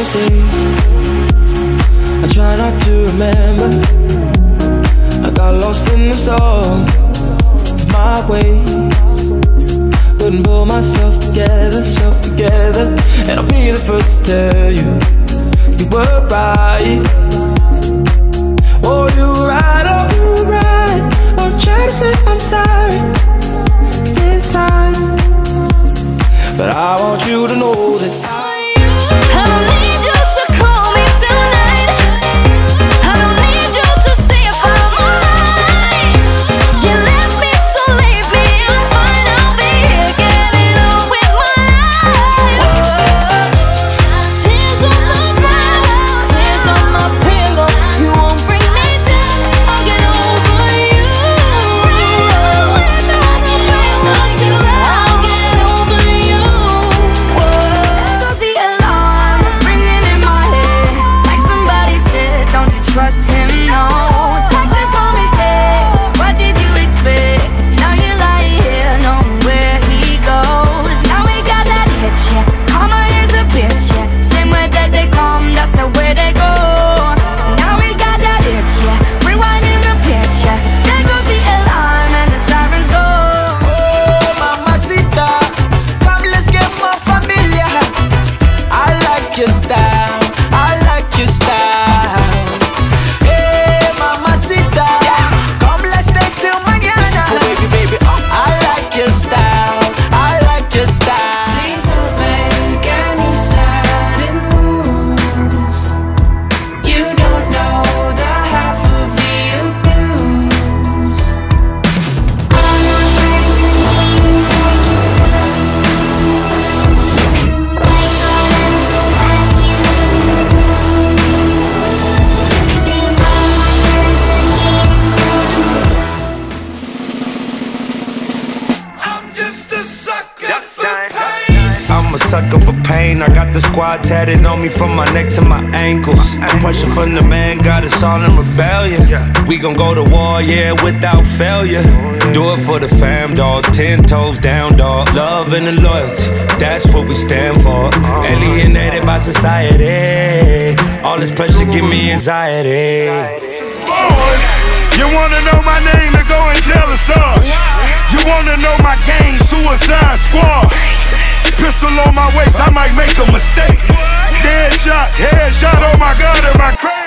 those days I try not to remember. I got lost in the storm of my ways. Couldn't pull myself together, and I'll be the first to tell you, you were right. Oh, you were right, oh, you were right. I'll try to say I'm sorry this time, but I want you to know that I don't need you to call me tonight. I don't need you to see if I'm alright. You left me, so leave me. I'm fine, I'll be here getting on with my life. Tears on the ground, tears on my pillow. You won't bring me down, I'll get over you. I'll get over you. Goes the alarm ringing in my head, like somebody said, don't you trust him, no. Texting from his ex, what did you expect? Now you lie here, knowing where he goes. Now we got that hit, yeah. Karma is a bitch, yeah. Same way that they come, that's the way they go. Now we got that hit, yeah. Rewinding the pitch, yeah. There goes the alarm and the sirens go. oh, mamacita, come let's get more familiar. I like your style, I like your style. Hey, mamacita, come let's stay till mañana. Baby, baby, I like your style, I like your style. Please don't make any sudden moves. You don't know the half of the abuse. I'm just a sucker for pain. I'm a sucker for pain. I got the squad tatted on me from my neck to my ankles. The pressure from the man got us all in rebellion. We gon' go to war, yeah, without failure. Do it for the fam, dog. 10 toes down, dog. Love and the loyalty, that's what we stand for. Alienated by society. All this pressure give me anxiety. Boy, you wanna know my name, then go and tell the Sarge. You wanna know my gang, Suicide Squad. Pistol on my waist, I might make a mistake. Dead shot, headshot, oh my God, am I crazy?